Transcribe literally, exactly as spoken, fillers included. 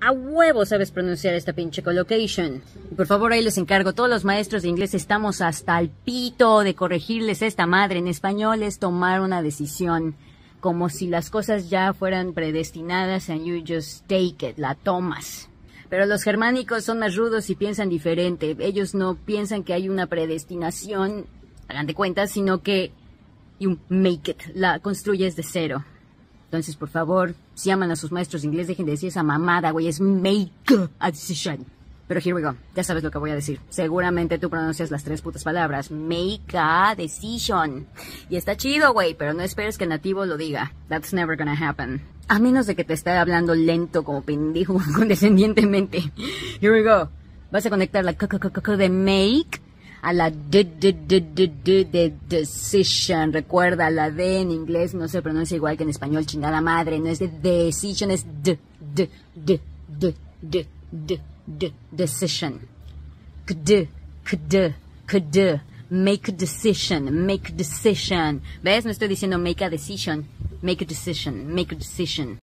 A huevo sabes pronunciar esta pinche collocation. Y por favor, ahí les encargo, todos los maestros de inglés estamos hasta el pito de corregirles esta madre. En español es tomar una decisión, como si las cosas ya fueran predestinadas and you just take it, la tomas. Pero los germánicos son más rudos y piensan diferente. Ellos no piensan que hay una predestinación, hagan de cuenta, sino que you make it, la construyes de cero. Entonces, por favor, si aman a sus maestros de inglés, dejen de decir esa mamada, güey. Es make a decision. Pero here we go. Ya sabes lo que voy a decir. Seguramente tú pronuncias las tres putas palabras. Make a decision. Y está chido, güey, pero no esperes que el nativo lo diga. That's never gonna happen. A menos de que te esté hablando lento como pendejo, condescendientemente. Here we go. Vas a conectar la c c c c de make a la d d d d d de decision. Recuerda, la D en inglés no se pronuncia igual que en español, chingada madre. No es de decision, es d, d, d, d, d, d, d, decision. Kd, kd, kd. Make a decision, make a decision. ¿Ves? No estoy diciendo make a decision. Make a decision, make a decision.